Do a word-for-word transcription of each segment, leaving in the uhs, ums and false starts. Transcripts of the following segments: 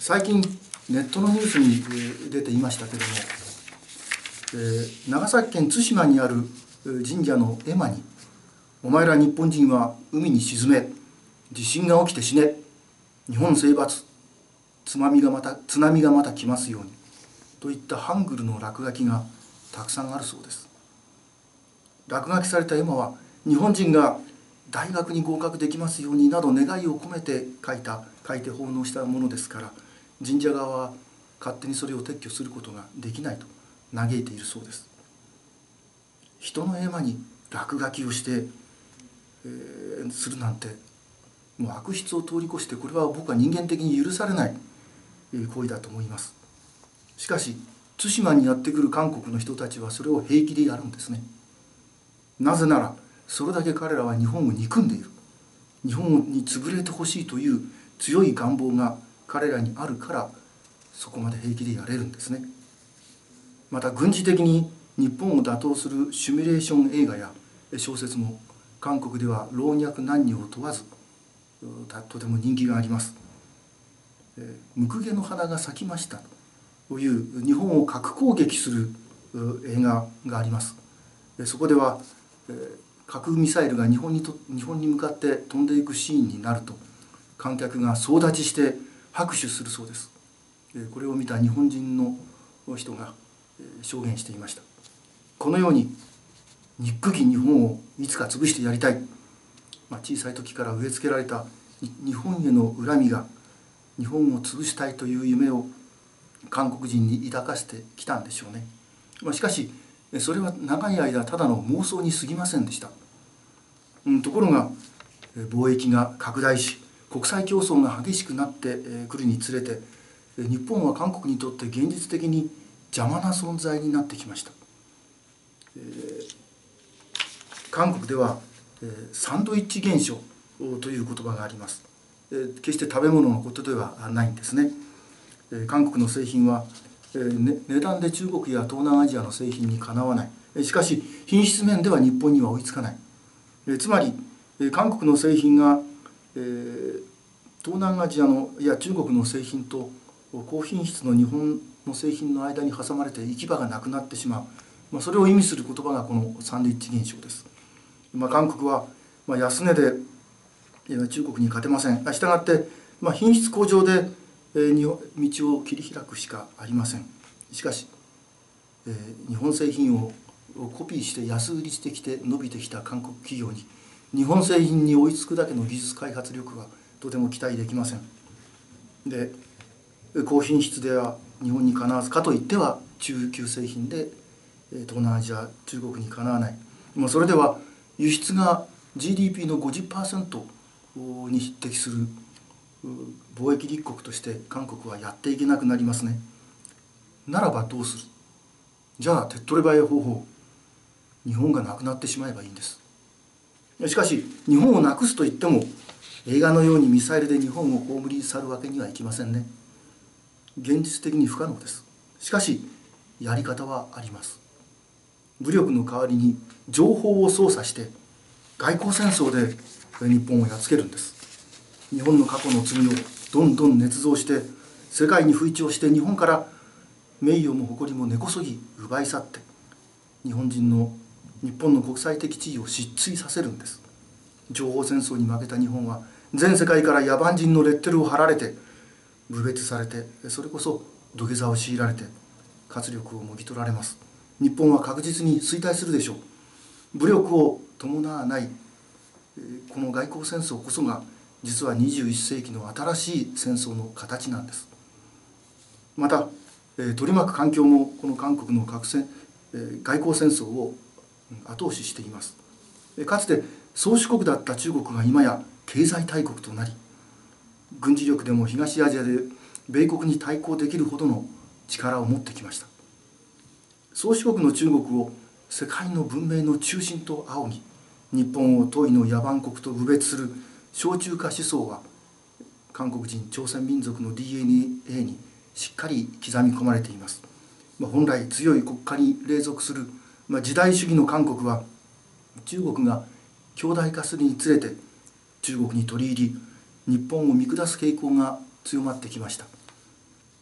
最近ネットのニュースに出ていましたけれども、えー、長崎県対馬にある神社の絵馬に「お前ら日本人は海に沈め、地震が起きて死ね、日本征伐、津波がまた津波がまた来ますように」といったハングルの落書きがたくさんあるそうです。落書きされた絵馬は日本人が大学に合格できますようになど願いを込めて書いた書いて奉納したものですから、神社側は勝手にそれを撤去することができないと嘆いているそうです。人の絵馬に落書きをして、えー、するなんてもう悪質を通り越して、これは僕は人間的に許されない行為だと思います。しかし対馬にやってくる韓国の人たちはそれを平気でやるんですね。なぜならそれだけ彼らは日本を憎んでいる、日本に潰れてほしいという強い願望が彼らにあるから、そこまで平気でやれるんですね。また軍事的に日本を打倒するシミュレーション映画や小説も韓国では老若男女を問わずとても人気があります。ムクゲの花が咲きましたという日本を核攻撃する映画があります。そこでは核ミサイルが日本にと日本に向かって飛んでいくシーンになると、観客が総立ちして拍手するそうです。これを見た日本人の人が証言していました。このように憎き日本をいつか潰してやりたい、まあ、小さい時から植え付けられた日本への恨みが、日本を潰したいという夢を韓国人に抱かせてきたんでしょうね。まあ、しかしそれは長い間ただの妄想に過ぎませんでした。うん、ところが貿易が拡大し国際競争が激しくなってくるにつれて、日本は韓国にとって現実的に邪魔な存在になってきました。えー、韓国では、えー、サンドイッチ現象という言葉があります。えー、決して食べ物のことではないんですね。えー、韓国の製品は、えーね、値段で中国や東南アジアの製品にかなわない。しかし品質面では日本には追いつかない。えー、つまり、えー、韓国の製品が、えー、東南アジアのいや中国の製品と高品質の日本の製品の間に挟まれて行き場がなくなってしまう、まあ、それを意味する言葉がこのサンドイッチ現象です。まあ、韓国は、まあ、安値で中国に勝てません。したがって、まあ、品質向上で、えー、道を切り開くしかありません。しかし、えー、日本製品をコピーして安売りしてきて伸びてきた韓国企業に日本製品に追いつくだけの技術開発力はとても期待できません。で高品質では日本にかなわず、かといっては中級製品で東南アジア中国にかなわない。もうそれでは輸出が ジーディーピー の ごじゅっパーセント に匹敵する貿易立国として韓国はやっていけなくなりますね。ならばどうする。じゃあ手っ取り早い方法、日本がなくなってしまえばいいんです。しかし日本をなくすといっても映画のようにミサイルで日本を葬り去るわけにはいきませんね。現実的に不可能です。しかしやり方はあります。武力の代わりに情報を操作して外交戦争で日本をやっつけるんです。日本の過去の罪をどんどん捏造して世界に吹聴して、日本から名誉も誇りも根こそぎ奪い去って、日本人の日本の国際的地位を失墜させるんです。情報戦争に負けた日本は全世界から野蛮人のレッテルを貼られて侮蔑されて、それこそ土下座を強いられて活力をもぎ取られます。日本は確実に衰退するでしょう。武力を伴わないこの外交戦争こそが実はにじゅういっせいきの新しい戦争の形なんです。また取り巻く環境もこの韓国の核戦外交戦争を後押ししています。かつて宗主国だった中国が今や経済大国となり、軍事力でも東アジアで米国に対抗できるほどの力を持ってきました。宗主国の中国を世界の文明の中心と仰ぎ、日本を遠いの野蛮国と侮蔑する小中華思想は韓国人朝鮮民族の ディーエヌエー にしっかり刻み込まれています。まあ、本来強い国家に隷属する、まあ、時代主義の韓国は中国が強大化するにつれて中国に取り入り日本を見下す傾向が強まってきました。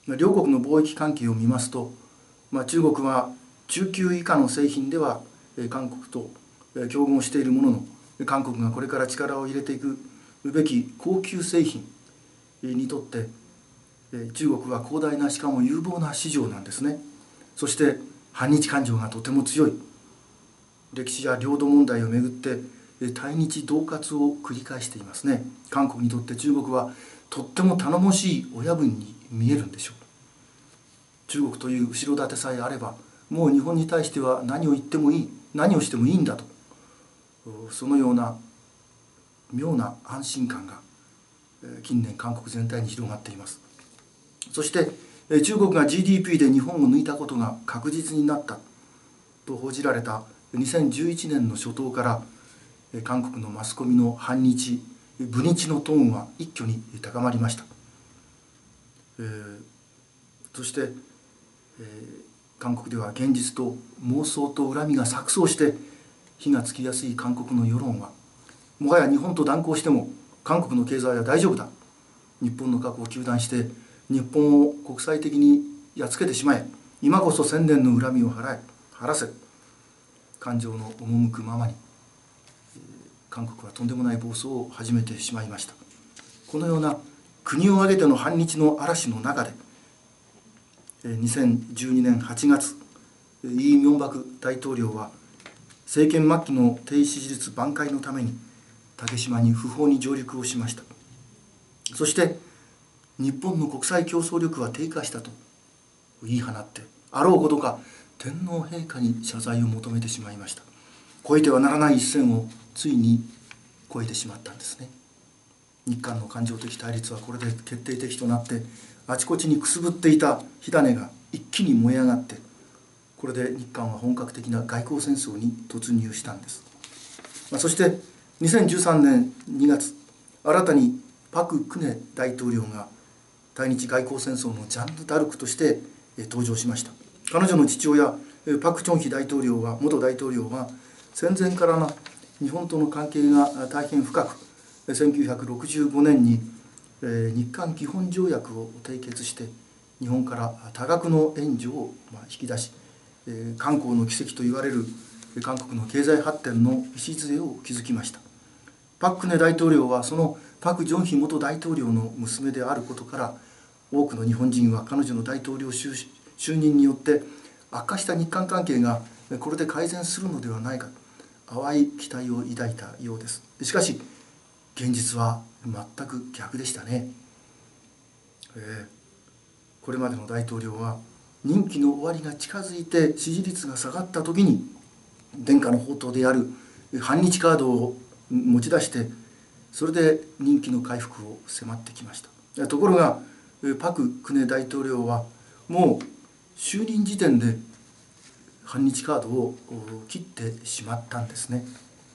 両国の貿易関係を見ますと、まあ、中国は中級以下の製品では韓国と競合しているものの、韓国がこれから力を入れていくべき高級製品にとって中国は広大な、しかも有望な市場なんですね。そして反日感情がとても強い。歴史や領土問題をめぐって対日恫喝を繰り返していますね。韓国にとって中国はとっても頼もしい親分に見えるんでしょう。中国という後ろ盾さえあれば、もう日本に対しては何を言ってもいい、何をしてもいいんだと、そのような妙な安心感が近年韓国全体に広がっています。そして中国が ジーディーピー で日本を抜いたことが確実になったと報じられたにせんじゅういちねんの初頭から、韓国のマスコミの反日、侮日のトーンは一挙に高まりました。えー、そして、えー、韓国では現実と妄想と恨みが錯綜して火がつきやすい韓国の世論は、もはや日本と断交しても韓国の経済は大丈夫だ、日本の過去を糾弾して日本を国際的にやっつけてしまえ、今こそ千年の恨みを払え晴らせ、感情の赴くままに韓国はとんでもない暴走を始めてしまいました。このような国を挙げての反日の嵐の中でにせんじゅうにねんはちがつ、イ・ミョンバク大統領は政権末期の低支持率挽回のために竹島に不法に上陸をしました。そして日本の国際競争力は低下したと言い放って、あろうことか天皇陛下に謝罪を求めてしまいました。越えてはならない一線をついに越えてしまったんですね。日韓の感情的対立はこれで決定的となって、あちこちにくすぶっていた火種が一気に燃え上がって、これで日韓は本格的な外交戦争に突入したんです。まあ、そしてにせんじゅうさんねんにがつ、新たにパク・クネ大統領が対日外交戦争のジャンヌ・ダルクとして登場しました。彼女の父親パク・チョンヒ大統領は元大統領は戦前からの日本との関係が大変深く、せんきゅうひゃくろくじゅうごねんに日韓基本条約を締結して日本から多額の援助を引き出し、韓国の奇跡といわれる韓国の経済発展の礎を築きました。パク・クネ大統領はそのパク・ジョンヒ元大統領の娘であることから、多くの日本人は彼女の大統領就任によって悪化した日韓関係がこれで改善するのではないか、淡い期待を抱いたようです。しかし現実は全く逆でしたね。えー、これまでの大統領は任期の終わりが近づいて支持率が下がった時に伝家の宝刀である反日カードを持ち出して、それで任期の回復を迫ってきました。ところがパク・クネ大統領はもう就任時点で反日カードを切ってしまったんですね。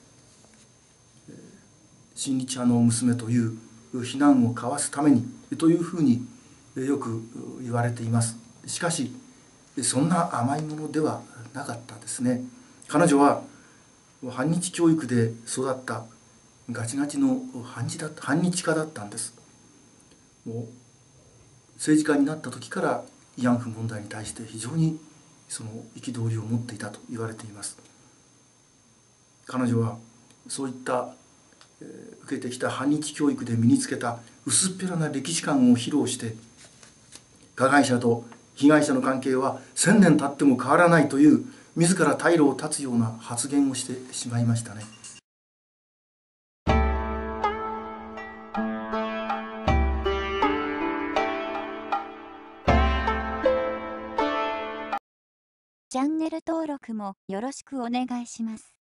親日派の娘という非難をかわすためにというふうによく言われています。しかしそんな甘いものではなかったですね。彼女は反日教育で育ったガチガチの反日だった反日家だったんです。もう政治家になった時から慰安婦問題に対して非常にその憤りを持っていたと言われています。彼女はそういった受けてきた反日教育で身につけた薄っぺらな歴史観を披露して、加害者と被害者の関係は千年経っても変わらないという自ら退路を断つような発言をしてしまいましたね。 チャンネル登録もよろしくお願いします。